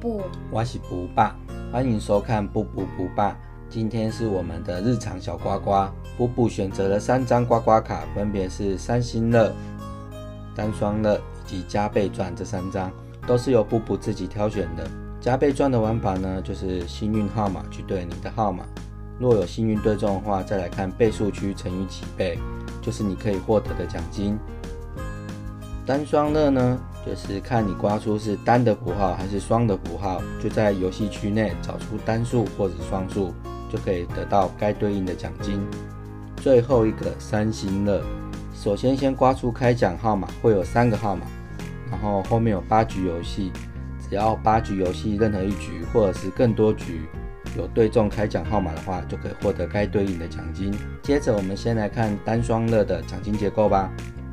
布， 我是布爸，欢迎收看布布布爸。今天是我们的日常小刮刮，布布选择了3张刮刮卡，分别是3星乐、单双乐以及加倍赚这3张，都是由布布自己挑选的。加倍赚的玩法呢，就是幸运号码去对你的号码，若有幸运对中的话，再来看倍数区乘以几倍，就是你可以获得的奖金。单双乐呢，就是看你刮出是单的符号还是双的符号，就在游戏区内找出单数或者双数，就可以得到该对应的奖金。最后一个3星乐，首先刮出开奖号码，会有3个号码，然后后面有8局游戏，只要8局游戏任何一局或者是更多局有对中开奖号码的话，就可以获得该对应的奖金。接着我们先来看单双乐的奖金结构吧。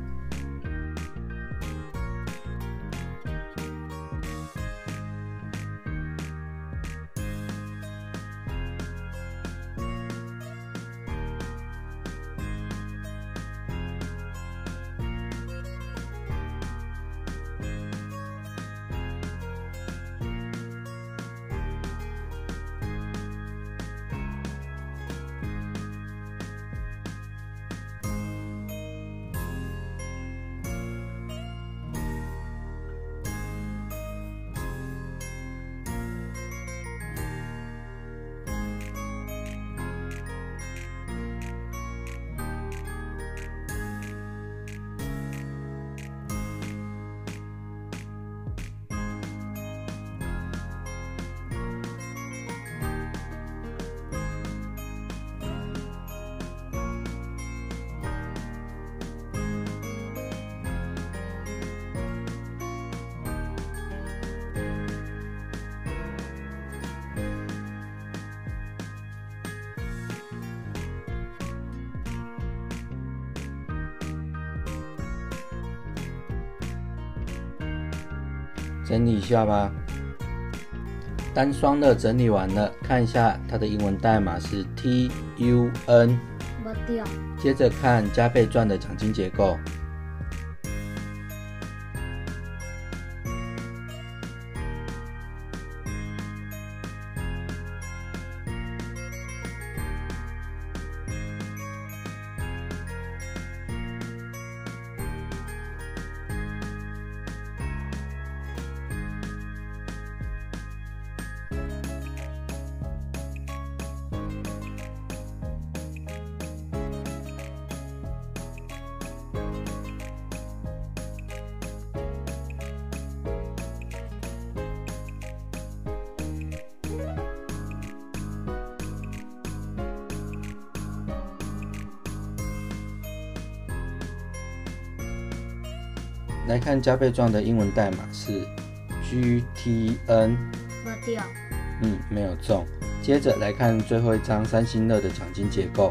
整理一下吧。单双乐整理完了，看一下它的英文代码是 TUN。 没对。 接着看加倍赚的奖金结构。来看加倍赚的英文代码是 GTN。 没对。 没有中。接着来看最后一张3星乐的奖金结构。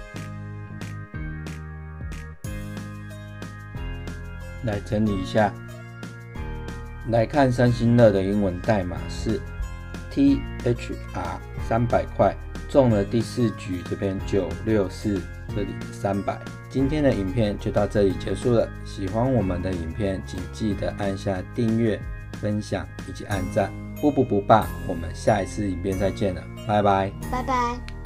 来整理一下， 来看三星乐的英文代码是 THR 300块，中了第4局，这边964，这里300。今天的影片就到这里结束了，喜欢我们的影片请记得按下订阅、分享以及按赞。不不不爸，我们下一次影片再见了，拜拜， 拜拜。